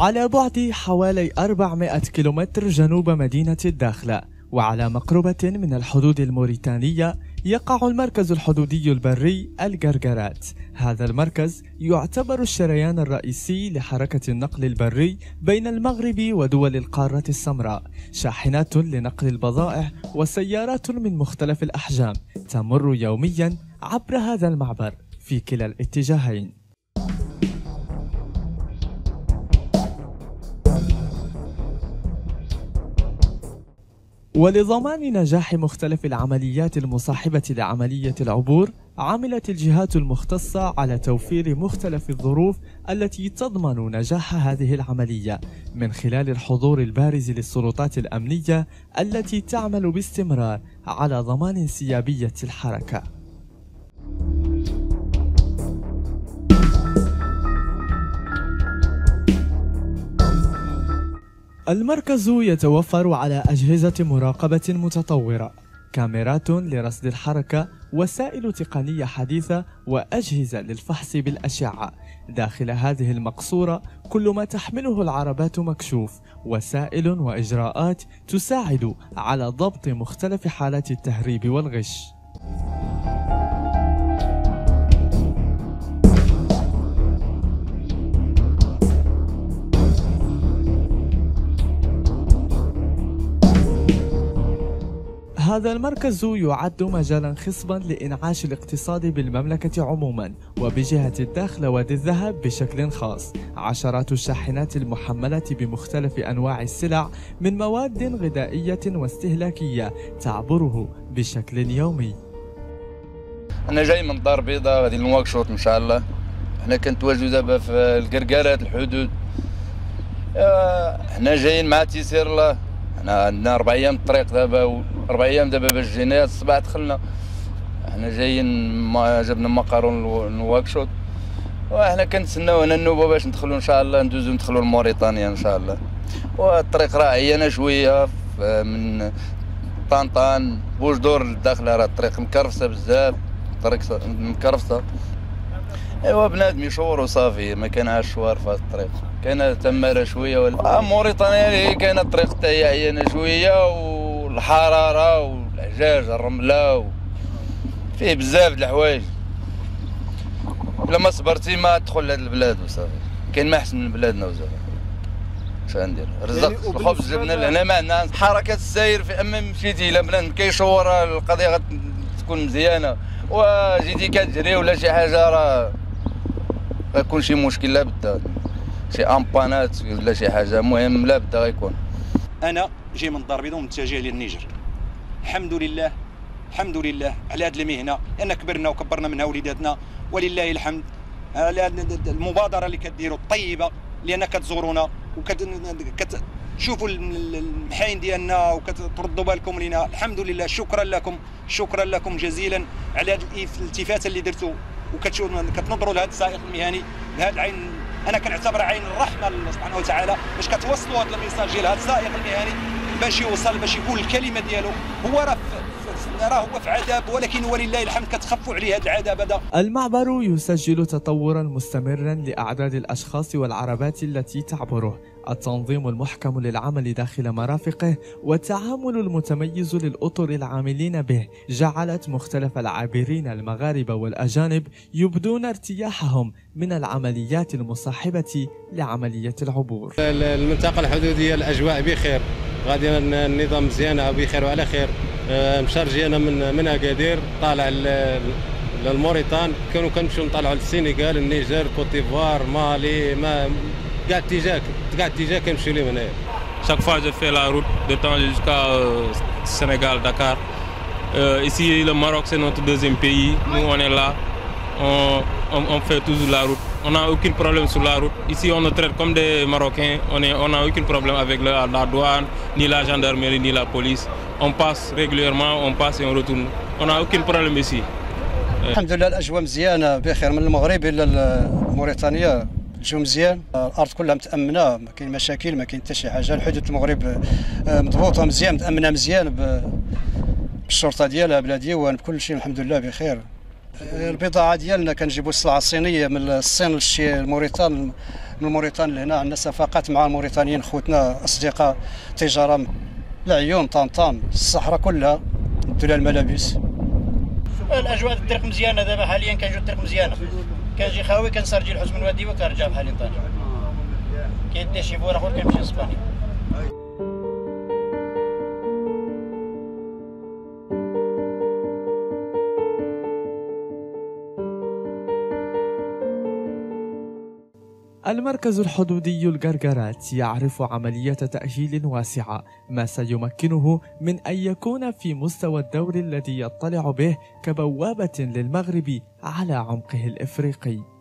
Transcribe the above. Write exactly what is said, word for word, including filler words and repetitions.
على بعد حوالي أربعمائة كيلومتر جنوب مدينة الداخلة وعلى مقربة من الحدود الموريتانية يقع المركز الحدودي البري الجرجرات. هذا المركز يعتبر الشريان الرئيسي لحركة النقل البري بين المغرب ودول القارة السمراء. شاحنات لنقل البضائع وسيارات من مختلف الأحجام تمر يوميا عبر هذا المعبر في كلا الاتجاهين. ولضمان نجاح مختلف العمليات المصاحبة لعملية العبور، عملت الجهات المختصة على توفير مختلف الظروف التي تضمن نجاح هذه العملية من خلال الحضور البارز للسلطات الأمنية التي تعمل باستمرار على ضمان انسيابية الحركة. المركز يتوفر على أجهزة مراقبة متطورة، كاميرات لرصد الحركة، وسائل تقنية حديثة، وأجهزة للفحص بالأشعة. داخل هذه المقصورة كل ما تحمله العربات مكشوف، وسائل وإجراءات تساعد على ضبط مختلف حالات التهريب والغش. هذا المركز يعد مجالا خصبا لإنعاش الاقتصاد بالمملكة عموما وبجهة الداخل وادي الذهب بشكل خاص. عشرات الشاحنات المحملة بمختلف أنواع السلع من مواد غذائية واستهلاكية تعبره بشكل يومي. أنا جاي من دار بيضاء غادي لنواكشوط إن شاء الله. احنا كنتواجدوا دابا في القرقارات الحدود. احنا جايين مع تيسير الله. احنا عندنا أربع أيام الطريق دابا، أربع أيام دابا باش جينا الصباح دخلنا. احنا جايين ما جبنا مقارون نواكشوط، واحنا كنتسناو هنا النوبة باش ندخلوا إن شاء الله، ندوزو ندخلوا لموريتانيا إن شاء الله. والطريق راه عيانة شوية من طنطان بوجدور للداخلة، راه الطريق مكرفسة بزاف، الطريق مكرفسة. ايوا بنادم يشور وصافي، ما كاينش شوار في هذا الطريق، كاينه تماره شويه ولا موريتانيا اللي كاينه الطريق تاعها عيانه شويه، والحراره والعجاج الرمله و... فيه بزاف د الحوايج. الا ما صبرتي ما تدخل لهاد البلاد وصافي. كاين ما احسن من بلادنا وزاف. اش غندير؟ رزق يعني الخبز جبنا لهنا، ما عندنا حركه السير. في اما مشيتي الى بلاد كيشور القضيه غتكون مزيانه، وجيتي كتجري ولا شي حاجه راه غيكون شي مشكل، لا بد شي امبانات ولا شي حاجه، مهم لا بد غيكون. انا جاي من الدار البيضاء ومتجه للنيجر. الحمد لله الحمد لله على هذه المهنه، لان كبرنا وكبرنا منها وليداتنا ولله الحمد. على المبادره اللي كديروا الطيبه، لان كتزورونا وكتشوفوا المحاين ديالنا وكتردوا بالكم لينا. الحمد لله، شكرا لكم شكرا لكم جزيلا على هذه الالتفاته اللي درتوا، وكتنظروا لهذا السائق المهني بهذه العين. انا كنعتبرها عين الرحمه الله سبحانه وتعالى، باش كتوصلوا هذا الميساج ديال هذا السائق المهني باش يوصل، باش يقول الكلمه ديالو. هو راه راه هو في عذاب، ولكن ولله الحمد كتخفوا عليه هذا العذاب هذا. المعبر يسجل تطورا مستمرا لاعداد الاشخاص والعربات التي تعبره، التنظيم المحكم للعمل داخل مرافقه، والتعامل المتميز للأطر العاملين به جعلت مختلف العابرين المغاربة والأجانب يبدون ارتياحهم من العمليات المصاحبة لعملية العبور. المنطقة الحدودية الأجواء بخير، غادي النظام مزيان بخير وعلى خير. مشارجي أنا من من أكادير طالع للموريتان، كانوا كنمشيو نطلعوا للسنغال، النيجر، كوت ديفوار، مالي، ما كاع اتجاه كاع اتجاه كنمشيو لهم هنايا. Chaque fois je fais la route de Tanger jusqu'à euh, Sénégal, Dakar. Euh, ici le Maroc c'est notre deuxième pays. Nous on est là, on, on, on fait toujours la route. On n'a aucun problème sur la route. Ici on nous traite comme des Marocains. On est, on n'a aucun problème avec la, la douane, ni la gendarmerie, ni la police. On passe régulièrement, on passe et on retourne. On n'a aucun problème ici. الحمد لله الأجواء مزيانة بخير، من المغرب إلى موريتانيا الجو مزيان، الارض كلها متامنه، ما كاين مشاكل، ما كاين حتى شي حاجه. الحدود المغرب مضبوطه مزيان، متامنه مزيان بالشرطه ديالها بلاديه وبكل شيء، الحمد لله بخير. البضاعه ديالنا كنجيبوا السلعه الصينيه من الصين للموريتان من موريتانيا لهنا. عندنا صفقات مع الموريتانيين خوتنا اصدقاء تجاره العيون طنطان الصحراء كلها ندوا لها الملابس. الاجواء الطريق مزيانه دابا حاليا كنجيو الطريق مزيانه كنجي خاوي كنسرجي الحسن الوادي وكنرجع بحالي لطنجة كيدي شي فور اخر كنمشي لاسبانيا. المركز الحدودي الجرجرات يعرف عملية تأهيل واسعة، ما سيمكنه من أن يكون في مستوى الدور الذي يطلع به كبوابة للمغرب على عمقه الإفريقي.